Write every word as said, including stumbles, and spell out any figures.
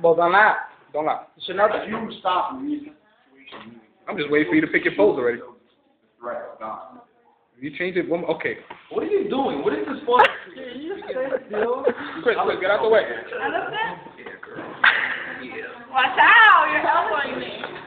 Well, don't lie. Don't lie. It's another. You stop me. I'm just waiting for you to pick your pose already. Right, gone. You change it one. Okay. What are you doing? What is this for? Chris, Chris, get out the way. Watch out! You're elbowing me.